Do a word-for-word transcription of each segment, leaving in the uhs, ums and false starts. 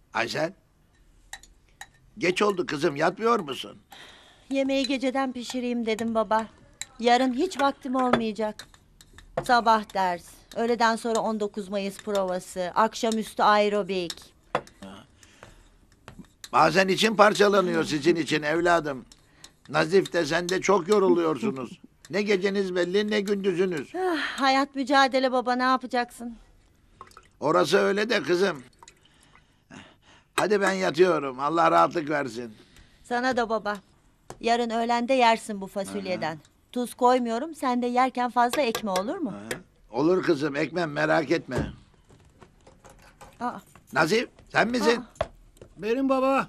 Aysel. Geç oldu kızım, yatmıyor musun? Yemeği geceden pişireyim dedim baba. Yarın hiç vaktim olmayacak. Sabah ders, öğleden sonra on dokuz Mayıs provası, akşamüstü aerobik. Bazen için parçalanıyor sizin için evladım. Nazif de sen de çok yoruluyorsunuz. Ne geceniz belli ne gündüzünüz. Ah, hayat mücadele baba, ne yapacaksın? Orası öyle de kızım. Hadi ben yatıyorum. Allah rahatlık versin. Sana da baba. Yarın öğlende yersin bu fasulyeden. Tuz koymuyorum, sen de yerken fazla ekme, olur mu? Olur kızım, ekmem merak etme. Aa, Nazif sen misin? Benim baba.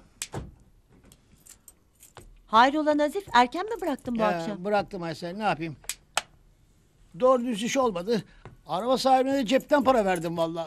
hayrola Nazif, erken mi bıraktın bu Ya, akşam? bıraktım Aysel, ne yapayım? Doğru düz iş olmadı. Araba sahibine de cepten para verdim vallahi.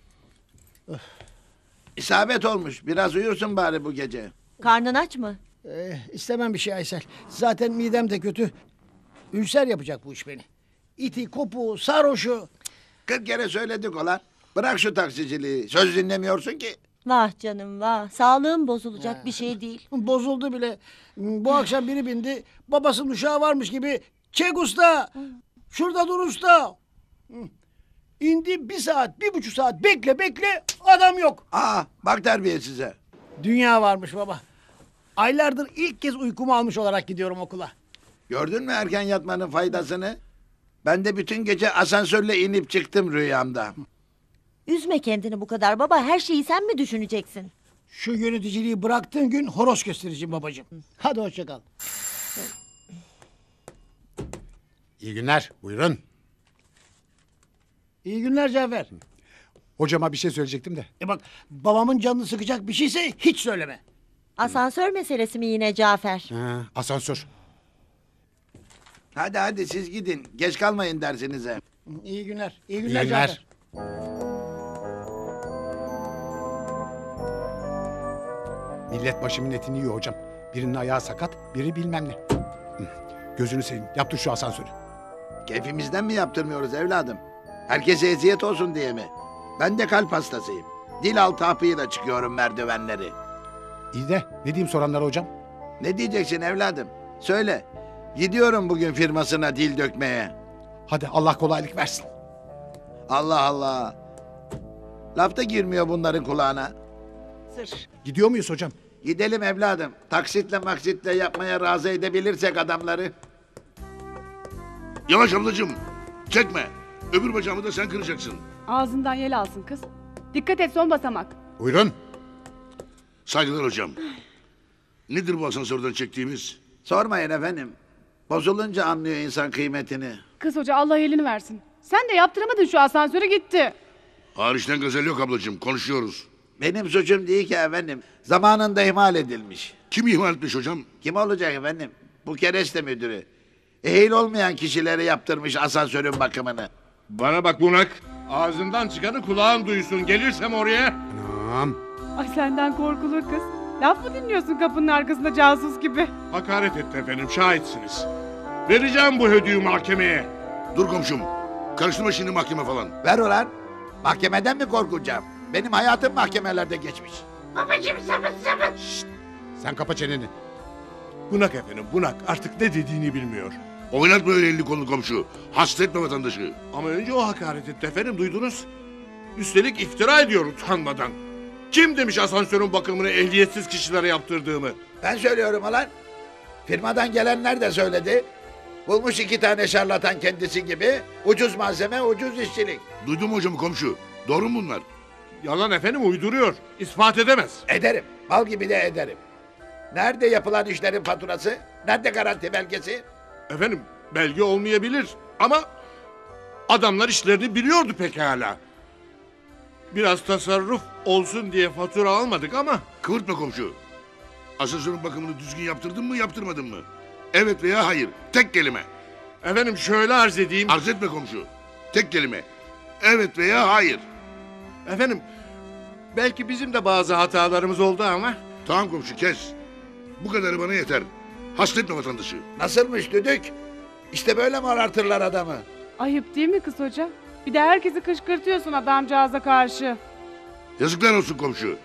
İsabet olmuş. Biraz uyursun bari bu gece. Karnın aç mı? Ee, istemem bir şey Aysel. Zaten midem de kötü. Ülser yapacak bu iş beni. İti, kopu, sarhoşu. Kırk kere söyledik olan. Bırak şu taksiciliği. Söz dinlemiyorsun ki. Vah canım vah. Sağlığın bozulacak bir şey değil. Bozuldu bile. Bu akşam biri bindi. Babasının uşağı varmış gibi. Çek usta. Şurada dur usta. İndi bir saat, bir buçuk saat bekle bekle adam yok. Aa bak terbiye size. Dünya varmış baba. Aylardır ilk kez uykumu almış olarak gidiyorum okula. Gördün mü erken yatmanın faydasını? Ben de bütün gece asansörle inip çıktım rüyamda. Üzme kendini bu kadar baba. Her şeyi sen mi düşüneceksin? Şu yöneticiliği bıraktığın gün horoz göstereceğim babacığım. Hadi hoşça kal. İyi günler, buyurun. İyi günler Cafer. Hocama bir şey söyleyecektim de. E bak babamın canını sıkacak bir şeyse hiç söyleme. Asansör meselesi mi yine Cafer? Ha, asansör. Hadi hadi siz gidin. Geç kalmayın dersinize. İyi günler. İyi İyi günler, günler. Cafer. Millet başımın etini yiyor hocam. Birinin ayağı sakat, biri bilmem ne. Hı, gözünü seveyim, yaptır şu asansörü. Keyfimizden mi yaptırmıyoruz evladım? Herkese eziyet olsun diye mi? Ben de kalp hastasıyım. Dil altı hapıyla çıkıyorum merdivenleri. İyi de ne diyeyim soranlara hocam? Ne diyeceksin evladım? Söyle. Gidiyorum bugün firmasına dil dökmeye. Hadi Allah kolaylık versin. Allah Allah. Laf da girmiyor bunların kulağına. Gidiyor muyuz hocam? Gidelim evladım. Taksitle maksitle yapmaya razı edebilirsek adamları. Yavaş ablacığım. Çekme. Öbür bacağımı da sen kıracaksın. Ağzından yel alsın kız. Dikkat et, son basamak. Buyurun. Saygılar hocam. Nedir bu asansörden çektiğimiz? Sormayın efendim. Bozulunca anlıyor insan kıymetini. Kız hoca Allah elini versin. Sen de yaptıramadın şu asansöre, gitti. Hariçten gazel yok ablacığım. Konuşuyoruz. Benim suçum değil ki efendim. Zamanında ihmal edilmiş. Kim ihmal etmiş hocam? Kim olacak efendim? Bu kereste müdürü. Ehil olmayan kişilere yaptırmış asansörün bakımını. Bana bak bunak. Ağzından çıkanı kulağın duysun. Gelirsem oraya. Tamam. Ay senden korkulur kız. Laf mı dinliyorsun kapının arkasında casus gibi? Hakaret etti efendim. Şahitsiniz. Vereceğim bu hödüğü mahkemeye. Dur komşum. Karıştırma şimdi mahkeme falan. Ver ulan. Mahkemeden mi korkacağım? Benim hayatım mahkemelerde geçmiş. Sen kapa çeneni. Bunak efendim bunak. Artık ne dediğini bilmiyor. Oynatma öyle elini kolunu komşu. Hasta etme vatandaşı. Ama önce o hakaret etti efendim, duydunuz. Üstelik iftira ediyor utanmadan. Kim demiş asansörün bakımını ehliyetsiz kişilere yaptırdığımı? Ben söylüyorum ulan. Firmadan gelenler de söyledi. Bulmuş iki tane şarlatan kendisi gibi. Ucuz malzeme, ucuz işçilik. Duydun mu hocam komşu? Doğru mu bunlar? Yalan efendim, uyduruyor. İspat edemez. Ederim. Mal gibi de ederim. Nerede yapılan işlerin faturası? Nerede garanti belgesi? Efendim belge olmayabilir ama adamlar işlerini biliyordu pekala. Biraz tasarruf olsun diye fatura almadık ama Kıvırtma komşu. Asansörün bakımını düzgün yaptırdın mı yaptırmadın mı? Evet veya hayır. Tek kelime. efendim şöyle arz edeyim. Arz etme komşu. Tek kelime. Evet veya hayır. Efendim belki bizim de bazı hatalarımız oldu ama Tamam komşu kes. Bu kadarı bana yeter. Hasta etme vatandaşı. Nasılmış düdük? İşte böyle mi arartırlar adamı? Ayıp değil mi kız hoca? Bir de herkesi kışkırtıyorsun adamcağıza karşı. Yazıklar olsun komşu.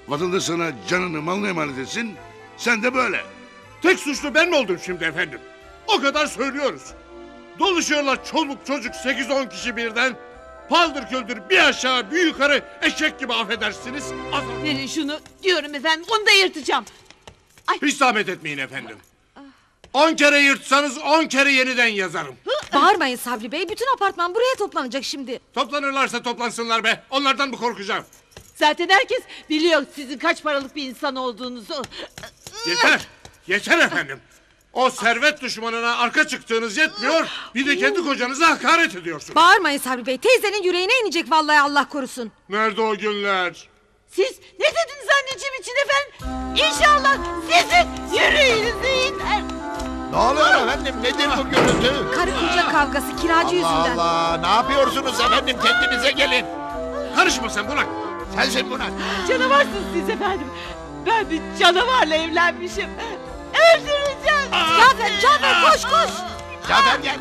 Vatandaş sana canını malını emanet etsin. Sen de böyle. Tek suçlu ben mi oldum şimdi efendim? O kadar söylüyoruz. Doluşuyorlar çoluk çocuk sekiz on kişi birden. Paldır küldür bir aşağı bir yukarı eşek gibi affedersiniz. Az- Verin şunu diyorum efendim, onu da yırtacağım. Hiç zahmet etmeyin efendim. On kere yırtsanız on kere yeniden yazarım. Bağırmayın Sabri Bey. Bütün apartman buraya toplanacak şimdi. Toplanırlarsa toplansınlar be. Onlardan mı korkacağım? Zaten herkes biliyor sizin kaç paralık bir insan olduğunuzu. Yeter. Yeter efendim. O servet düşmanına arka çıktığınız yetmiyor. Bir de kendi kocanıza hakaret ediyorsun. Bağırmayın Sabri Bey. Teyzenin yüreğine inecek vallahi, Allah korusun. Nerede o günler? Siz ne dediniz anneciğim için efendim? İnşallah sizin yüreğinize iner. Ne oluyor efendim? Nedir bu gürültü? Karı koca kavgası kiracı Allah yüzünden. Allah! Ne yapıyorsunuz efendim? Kendinize gelin. Karışma sen Burak. Sensin buna. Canavarsınız siz efendim. Ben bir canavarla evlenmişim. Öldüreceğim. Cafer, Cafer koş koş. Cafer gel.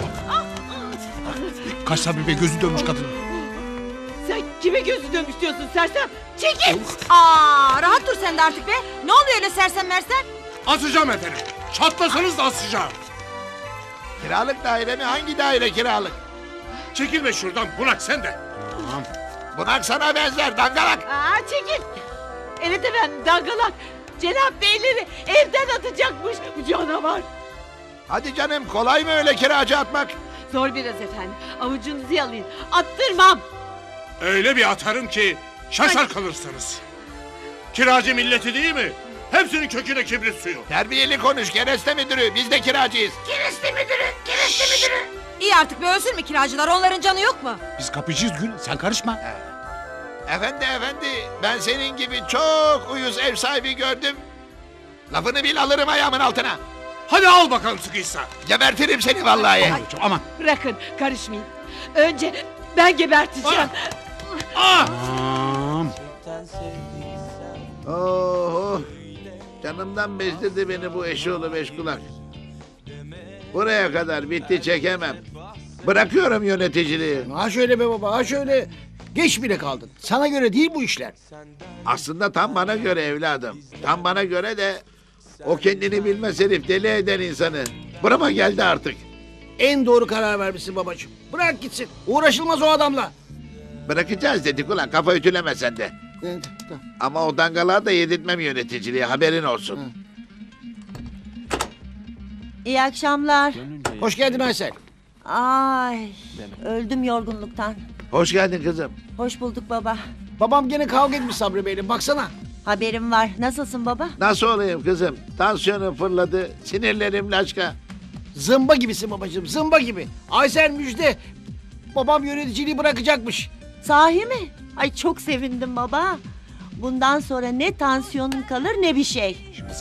Kaç Sabri Bey, gözü dönmüş kadın. Sen kime gözü dönmüş diyorsun sersem? Çekil. Aa, rahat dur sen de artık be. Ne oluyor öyle sersem mersem? Asacağım efendim. Çatlasanız da asacağım. Kiralık daire mi? Hangi daire kiralık? Çekilme şuradan Burak sen de. Bunak sana benzer dangalak. Aa, çekil. Evet efendim, dangalak. Cenap beyleri evden atacakmış bu canavar. Hadi canım, kolay mı öyle kiracı atmak? Zor biraz efendim. Avucunuzu yalayın. Attırmam. Öyle bir atarım ki şaşar kalırsınız. Kiracı milleti değil mi? Hepsinin köküne kibrit suyu. Terbiyeli konuş kereste müdürü. Biz de kiracıyız. İyi artık be, ölsün mü kiracılar? Onların canı yok mu? Biz kapıcıyız Gül, sen karışma. Efendi efendi, ben senin gibi çok uyuz ev sahibi gördüm. Lafını bil, alırım ayağımın altına. Hadi al bakalım sıkıysa. Gebertirim seni vallahi. Aman. Bırakın, karışmayın. Önce ben geberteceğim. Ah! Aman. Oh, canımdan bezdirdi beni bu eşoğlu beş kulak. Buraya kadar bitti, çekemem. Bırakıyorum yöneticiliği. Ha şöyle be baba, ha şöyle. Geç bile kaldın. Sana göre değil bu işler. Aslında tam bana göre evladım. Tam bana göre de o kendini bilmez herif, deli eden insanı. Burama geldi artık. En doğru karar vermişsin babacığım. Bırak gitsin. Uğraşılmaz o adamla. Bırakacağız dedik ulan, kafa ütüleme sen de. Evet, tamam. Ama o dangalığa da yedirtmem yöneticiliği, haberin olsun. İyi akşamlar. Hoş geldin Aysel. Ay, öldüm yorgunluktan. Hoş geldin kızım. Hoş bulduk baba. Babam gene kavga etmiş Sabri Bey'le. Baksana. Haberim var. Nasılsın baba? Nasıl olayım kızım? Tansiyonum fırladı, sinirlerim laçka. Zımba gibisin babacığım, zımba gibi. Aysel müjde. Babam yöneticiliği bırakacakmış. Sahi mi? Ay çok sevindim baba. Bundan sonra ne tansiyonun kalır ne bir şey.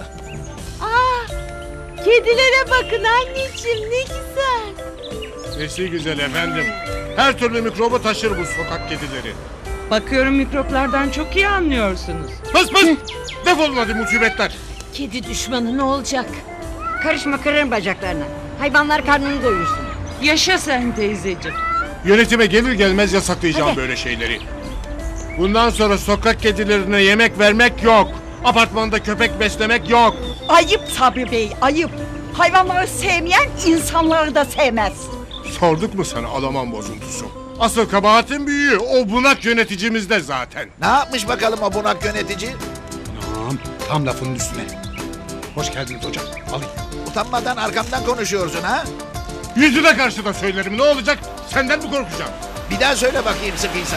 Aa, kedilere bakın anneciğim, ne güzel. Nesi güzel efendim. Her türlü mikrobu taşır bu sokak kedileri. Bakıyorum mikroplardan çok iyi anlıyorsunuz. Pıs pıs! Defolun hadi musibetler. Kedi düşmanı ne olacak? Karışma, kırarım bacaklarını. Hayvanlar karnını doyursun. Yaşa sen teyzeciğim. Yönetime gelir gelmez yasaklayacağım böyle şeyleri. Bundan sonra sokak kedilerine yemek vermek yok. Apartmanda köpek beslemek yok. Ayıp Sabri Bey, ayıp. Hayvanları sevmeyen insanları da sevmez. Sorduk mu sana Alaman bozuntusu? Asıl kabahatin büyüğü o bunak yöneticimizde zaten. Ne yapmış bakalım o bunak yönetici? Tamam, tam lafının üstüne. Hoş geldiniz hocam, alayım. Utanmadan arkamdan konuşuyorsun ha? Yüzüne karşı da söylerim, ne olacak? Senden mi korkacağım? Bir daha söyle bakayım sıkıysa.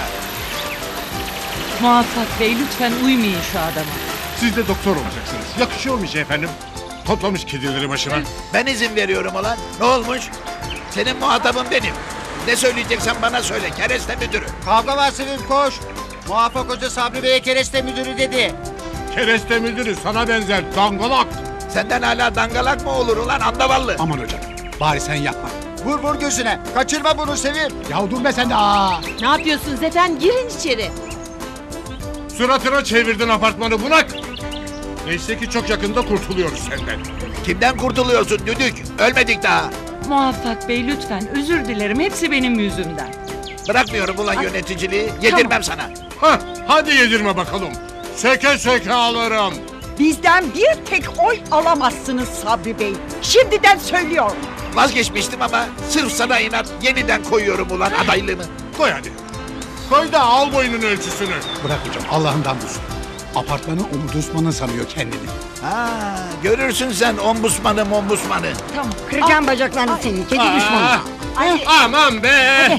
Muvaffak Bey lütfen uymayın şu adama. Siz de doktor olacaksınız. Yakışıyor mu işe efendim? Toplamış kedileri başına. Ben izin veriyorum ulan. Ne olmuş? Senin muhatabın benim. Ne söyleyeceksen bana söyle. Kereste müdürü. Kavga var Sevim, koş. Muvaffak Hoca Sabri Bey'e kereste müdürü dedi. Kereste müdürü sana benzer dangalak. Senden hala dangalak mı olur ulan andavallı? Aman hocam, bari sen yapma. Vur vur gözüne. Kaçırma bunu Sevim. Ya dur be sen de, aa. Ne yapıyorsunuz efendim? Girin içeri. Suratına çevirdin apartmanı bunak. Neyse ki çok yakında kurtuluyoruz senden. Kimden kurtuluyorsun düdük? Ölmedik daha. Muvaffak Bey lütfen, özür dilerim, hepsi benim yüzümden. Bırakmıyorum ulan yöneticiliği. Yedirmem sana. Hah, hadi yedirme bakalım. seke seke alırım. Bizden bir tek oy alamazsınız Sabri Bey. Şimdiden söylüyorum. Vazgeçmiştim ama sırf sana inat yeniden koyuyorum ulan adaylığımı. Koy hadi. Koy da al boyunun ölçüsünü. Bırak hocam Allah'ından bulsun. Apartmanı ombudsmanı sanıyor kendini. Ha, görürsün sen ombusmanı ombusmanı. Tamam kıracağım bacaklarını senin kedi düşmanı. Aa, aman be.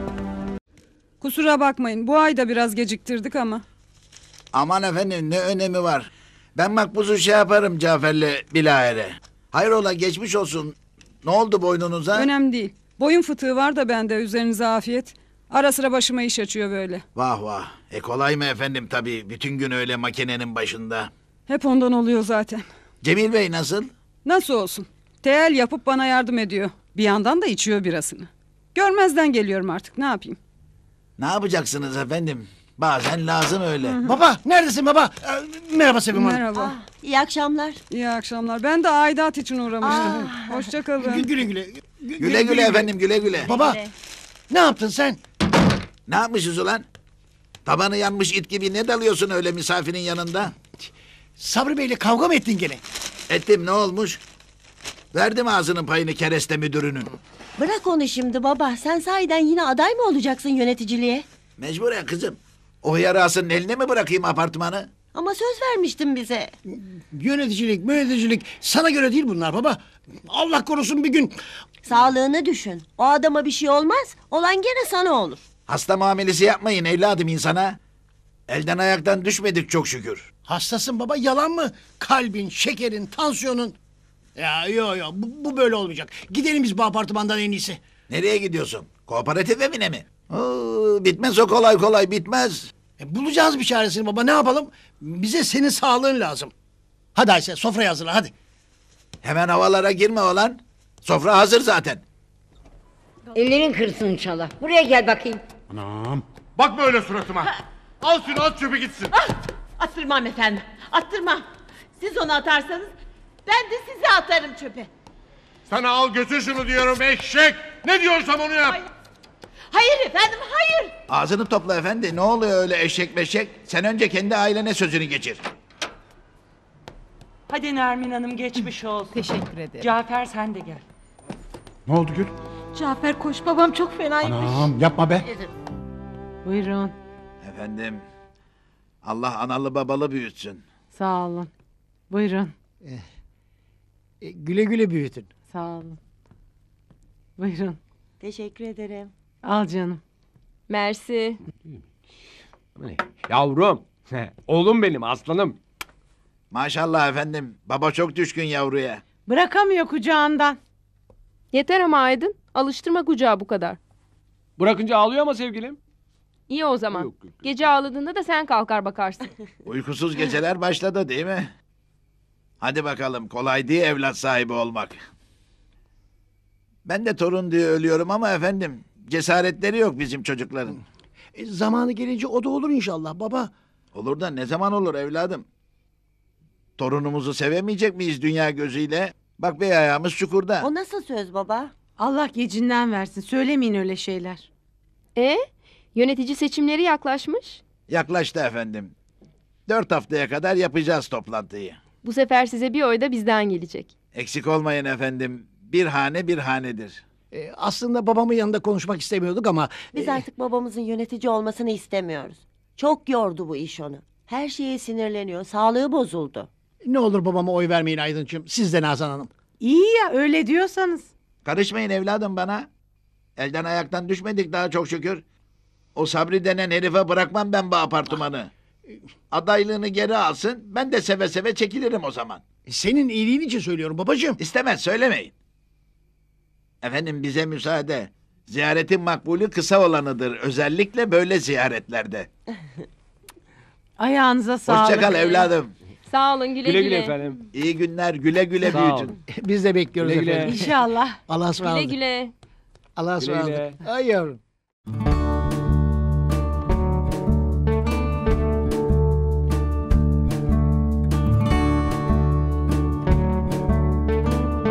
Kusura bakmayın bu ay da biraz geciktirdik ama. Aman efendim ne önemi var. Ben makbuzu şey yaparım Cafer'le bilahare. Hayrola geçmiş olsun. Ne oldu boynunuza? Önemli değil. Boyun fıtığı var da bende üzerinize afiyet. Ara sıra başıma iş açıyor böyle. Vah vah. E kolay mı efendim tabii. Bütün gün öyle makinenin başında. Hep ondan oluyor zaten. Cemil Bey nasıl? Nasıl olsun? Teyel yapıp bana yardım ediyor. Bir yandan da içiyor birasını. Görmezden geliyorum artık ne yapayım? Ne yapacaksınız efendim? Bazen lazım öyle. Baba neredesin baba? Ee, merhaba Sevim Hanım. Merhaba. İyi akşamlar. İyi akşamlar. Ben de aidat için uğramıştım. Hoşça Gü- kalın. Güle güle. Gü- Güle güle efendim güle güle. Baba ne yaptın sen? Ne yapmışız ulan? Tabanı yanmış it gibi ne dalıyorsun öyle misafirin yanında? Sabri Bey'le kavga mı ettin gene? Ettim ne olmuş? Verdim ağzının payını kereste müdürünün. Bırak onu şimdi baba. Sen sahiden yine aday mı olacaksın yöneticiliğe? Mecburen kızım. O yarasının eline mi bırakayım apartmanı? Ama söz vermiştin bize. Yöneticilik, yöneticilik sana göre değil bunlar baba. Allah korusun bir gün. Sağlığını düşün. O adama bir şey olmaz. Olan gene sana olur. Hasta muamelesi yapmayın evladım insana. Elden ayaktan düşmedik çok şükür. Hastasın baba yalan mı? Kalbin, şekerin, tansiyonun. Ya yo yo bu, bu böyle olmayacak. Gidelim biz bu apartmandan en iyisi. Nereye gidiyorsun? Kooperatif evine mi? Oo, bitmez o kolay kolay bitmez. E, bulacağız bir çaresini baba ne yapalım? Bize senin sağlığın lazım. Hadi Ayşe sofrayı hazırla hadi. Hemen havalara girme olan. Sofra hazır zaten. Ellerin kırsın inşallah. Buraya gel bakayım. Anam. Bakma öyle suratıma. Al şunu at çöpe gitsin. Attırmam efendim. Attırmam. Siz onu atarsanız ben de sizi atarım çöpe. Sana al götür şunu diyorum eşek. Ne diyorsam onu yap. Hayır. Hayır efendim hayır. Ağzını topla efendi. Ne oluyor öyle eşek meşek? Sen önce kendi ailene sözünü geçir. Hadi Nermin Hanım geçmiş olsun. Teşekkür ederim. Cafer sen de gel. Ne oldu Gül? Cafer koş babam çok fenaymış. Anam yapma be. Buyurun. Efendim. Allah analı babalı büyütsün. Sağ olun. Buyurun. E, güle güle büyütün. Sağ olun. Buyurun. Teşekkür ederim. Al canım. Mersi. Yavrum. Oğlum benim aslanım. Maşallah efendim. Baba çok düşkün yavruya. Bırakamıyor kucağından. Yeter ama Aydın. Alıştırma kucağı bu kadar. Bırakınca ağlıyor ama sevgilim. İyi o zaman. Yok, yok, yok. Gece ağladığında da sen kalkar bakarsın. Uykusuz geceler başladı değil mi? Hadi bakalım kolay değil evlat sahibi olmak. Ben de torun diye ölüyorum ama efendim cesaretleri yok bizim çocukların. E, zamanı gelince o da olur inşallah baba. Olur da ne zaman olur evladım? Torunumuzu sevemeyecek miyiz dünya gözüyle? Bak bey ayağımız çukurda. O nasıl söz baba? Allah gecinden versin. Söylemeyin öyle şeyler. E, yönetici seçimleri yaklaşmış. Yaklaştı efendim. Dört haftaya kadar yapacağız toplantıyı. Bu sefer size bir oy da bizden gelecek. Eksik olmayın efendim. Bir hane bir hanedir. E, aslında babamın yanında konuşmak istemiyorduk ama... Biz e, artık babamızın yönetici olmasını istemiyoruz. Çok yordu bu iş onu. Her şeye sinirleniyor. Sağlığı bozuldu. Ne olur babama oy vermeyin Aydıncığım. Siz de Nazan Hanım. İyi ya öyle diyorsanız. Karışmayın evladım bana. Elden ayaktan düşmedik daha çok şükür. O Sabri denen herife bırakmam ben bu apartmanı. Adaylığını geri alsın, ben de seve seve çekilirim o zaman. Senin iyiliğin için söylüyorum babacığım. İstemez, söylemeyin. Efendim bize müsaade. Ziyaretin makbulü kısa olanıdır. Özellikle böyle ziyaretlerde. Ayağınıza sağlık. Hoşça kal evladım. Sağ olun güle güle. Güle güle efendim. İyi günler, güle güle Sağ büyütün. olun. Biz de bekliyoruz Güle güle. efendim. İnşallah. Allah'a Güle ısmarladık. güle. Allah'a Güle ısmarladık. güle. Ay yavrum.